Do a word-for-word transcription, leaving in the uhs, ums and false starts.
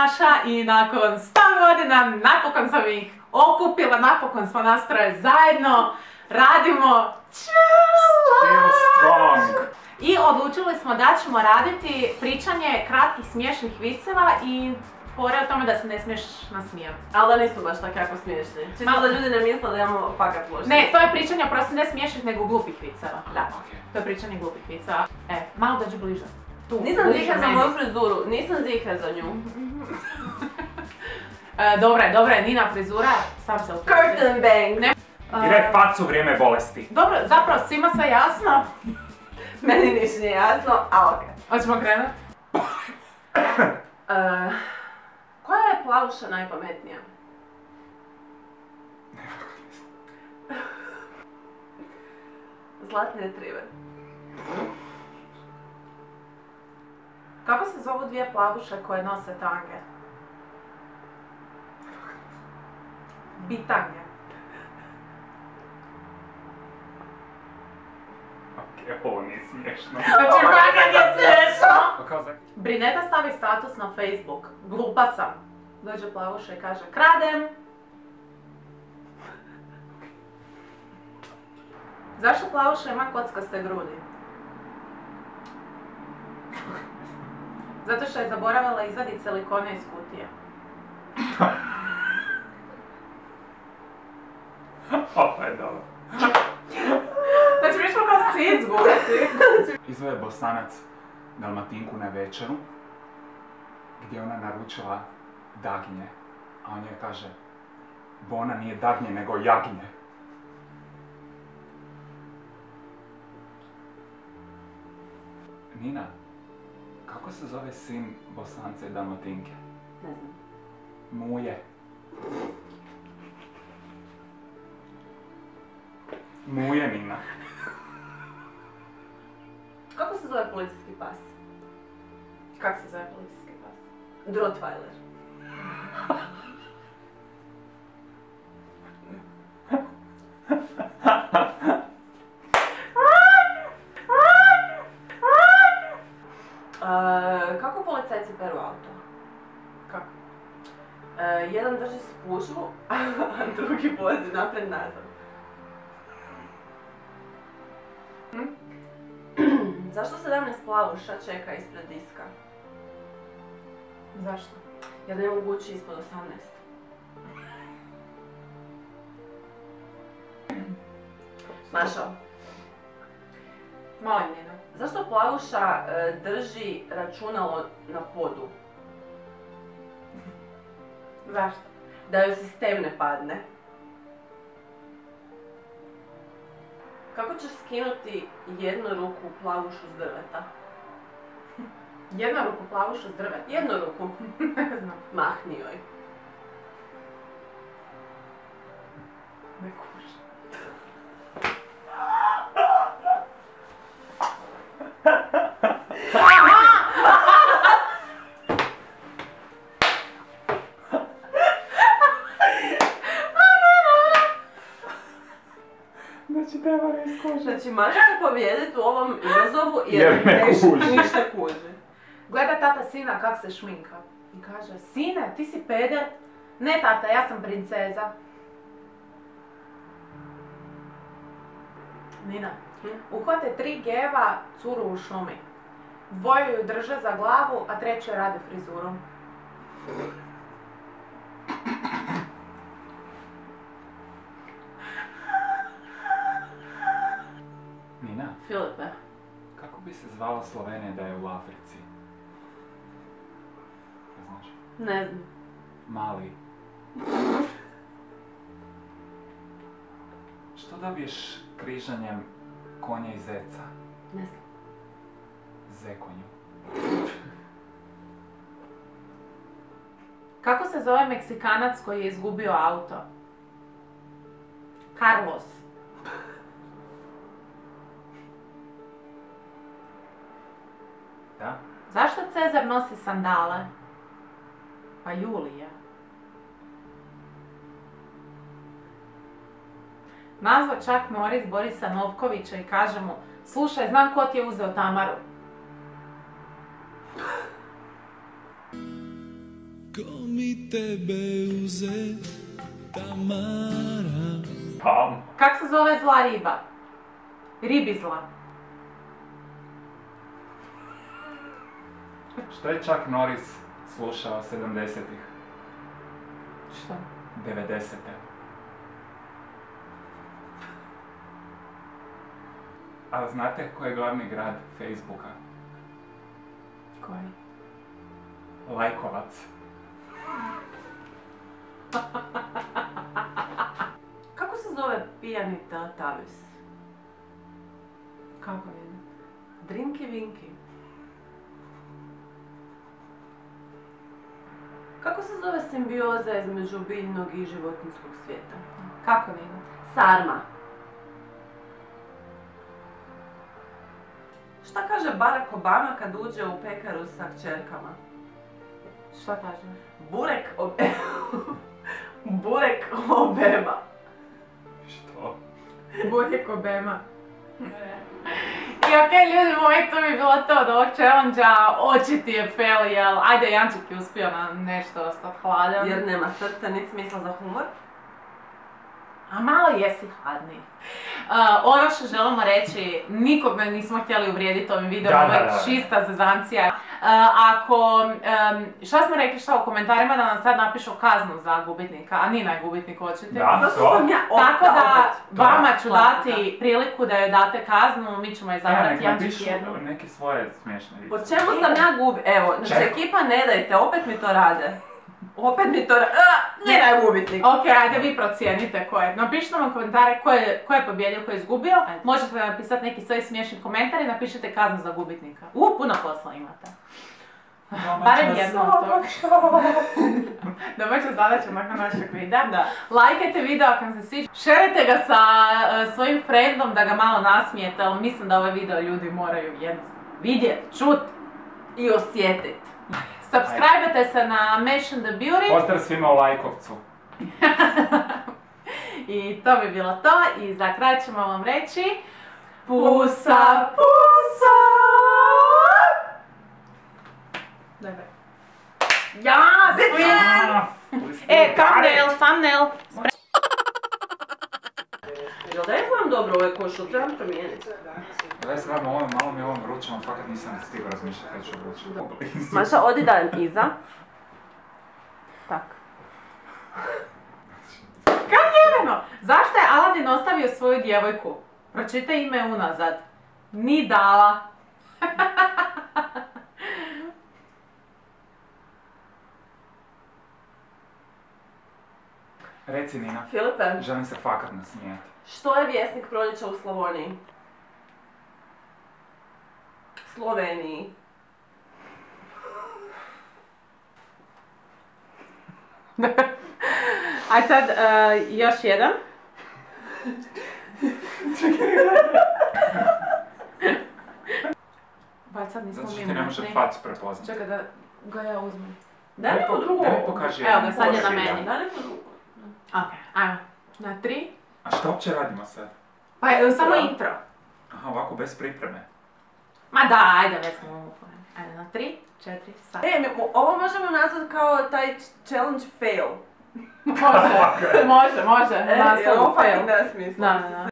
Maša i nakon sto godina napokon sam ih okupila, napokon smo nas troje zajedno, radimo Still strong. I odlučili smo da ćemo raditi pričanje kratkih smiješnih viceva i fore o tome da se ne smiješ nasmijati. Ali da nisu baš tako jako smiješni. Čisto da ljudi ne misle da imamo fakat loši. Ne, to je pričanje prosto ne smiješnih nego glupih viceva. Da. Okay. To je pričanje glupih viceva. E, malo dođi bliže. Tu, Nisam bliže ziha za meni. moju frizuru, nisam ziha za nju. E, dobra je, dobra je Nina frizura, sam se upusti. Curtain bang! Ne. Ide facu vrijeme bolesti. Dobro, zapravo svima sve jasno. Meni niš nije jasno, a okej. Hoćemo krenuti? Uh, koja je plavuša najpametnija? Zlatni retriver. Kako se zovu dvije plavuše koje nose tange? Bitange. Ok, ovo nije smiješno. Znači, kakak je smiješno! Pa kao za... Brineta stavi status na Facebook. Glupa sam. Dođe plavuša i kaže, kradem. Zašto plavuša ima kockaste grudi? Zato što je zaboravila izvaditi silikone iz kutije. Ovo je dobro. Znači, mi smo kao svi izgubiti. Izveo je Bosanac Dalmatinku na večeru, gdje ona naručila dagnje, a on joj kaže, Bona nije dagnje nego jagnje. Nina, kako se zove sin Bosanca i Dalmatinke? Ne znam. Muje. Muje, Nina. Kako se zove policijski pas? Kako se zove policijski pas? Rottweiler. Uh, kako policajci peru auto? Kako? Uh, jedan drži spužvu, a drugi vozi napred nazad. Hm? Zašto sedamnaest plavuša čeka ispred diska? Zašto? Jer ne mogu ući ispod osamnaest. Mašo, Molim, Nina. zašto plavuša e, drži računalo na podu? Zašto? Da joj sistem ne padne. Kako ćeš skinuti jednu ruku plavušu s drveta? Jedna ruku plavuša s drveta. Jednu ruku. Ne znam. Mahni joj. Ne kuži. Znači, treba ne skuži. Znači, Maša će pobijediti u ovom izazovu Jer jer ne neš- kuži. ništa kuži. Gleda tata sina kak se šminka. I kaže, sine, ti si peder? Ne tata, ja sam princeza. Nina, uhvate tri geva curu u šumi. Dvoje ju drže za glavu, a treće rade frizuru. Nina, Filipe, kako bi se zvala Slovenija da je u Africi? Ne znaš? ne znam. Mali. Što dobiješ križanjem konja i zeca? Ne znam. Zekonju. Kako se zove Meksikanac koji je izgubio auto? Carlos. Da? Zašto Cezar nosi sandale? Pa Julija. Nazva čak Norris Borisa Novkovića i kaže mu, slušaj, znam ko ti je uzeo Tamaru. Ko mi tebe uze, Tamara? Palm. Kak se zove zla riba? Ribizla. Što je Chuck Norris slušao sedamdesetih? Što? devedesete. Ali znate koji je glavni grad Facebooka? Koji? Lajkovac. Kako se zove pijani Teletubbies? Kako vidim? Drinky Winky. Kako se zove simbioza između biljnog i životinjskog svijeta? Kako vidim? Sarma. Šta kaže Barack Obama kad uđe u pekaru sa kćerkama? Šta kaže? Burek obe... Burek obema. Što? Burek obema. I okej, ljudi moji, to bi bilo to od ovog challenge-a. Očiti je fail, jel? Ajde, Janček je uspio na nešto ostati hladan. Jer nema srca, niti smisla za humor. A malo jesi hladni. Uh, ono što želimo reći, nikog me nismo htjeli uvrijediti ovim videom, Da, ovo je da, da. čista zezancija. Uh, ako, um, šta smo rekli šta u komentarima da nam sad napišu kaznu za gubitnika, a Nina je gubitnik očiti. Da. Zašto to? sam ja opet, Tako da opet? vama Da. ću Klasika. dati priliku da joj date kaznu, mi ćemo je Evo, zabrati nek Janček napišu jednu. neke svoje smiješne Po vice. čemu sam ja gubi? Evo, znači Čekaj. ekipa ne dajte, opet mi to rade. Opet mi to rade. A, Nina je gubitnik. Ok, ajde vi procijenite ko je. Napišite nam komentare ko je, ko je pobjedio, ko je izgubio. Ajde. Možete napisati neki svoj smiješni komentar i napišite kaznu za gubitnika. U, puno posla imate. Barem jedno od toga. Domaća zadaća nakon našeg videa. Da. Lajkajte video ako vam se sviđa. Šerajte ga sa uh, svojim friendom da ga malo nasmijete, ali mislim da ovaj video ljudi moraju jednostavno vidjeti, čut. I osjetit. Subscribe-te se na Mesh and the Beauty. Pozdrav svima u Lajkovcu. I to bi bilo to. I za kraj ćemo vam reći pusa, pusa! Daj, daj. Ja, squid! E, thumbnail, thumbnail. Jel da izgledam dobro ovaj košul? Trebam promijeniti. Daj se vam ovo, malo mi je ovom vrućem, ali fakat nisam stigao razmišljati kad ću vruće. Maša, odi dan iza. Tak. Kak jebeno? Zašto je Aladin ostavio svoju djevojku? Pročitaj ime unazad. Nidala. Reci Nina, Filipe, želim se fakat nasmijeti. što je vjesnik proljeća u Slavoniji? Sloveniji. Aj sad, uh, još jedan. Ba sad nismo Zato što mi ti ne može umjetni. facu prepoznati. Čekaj da ga ja uzmem. Daj neko drugo. Da mi pokaži Evo jedan ga, sad je na koš. meni. Daj neko drugo. Ok, ajmo. Na tri. A što uopće radimo sad? Pa e, samo Intro. intro. Aha, ovako bez pripreme. Ma da, ajde, već smo u planu. Ajde, na tri, četiri, sad. E, mi- ovo možemo nazvati kao taj challenge fail. Može, može, može. E, Naslov ovo fail. fakat nema smisla. Da, da, da.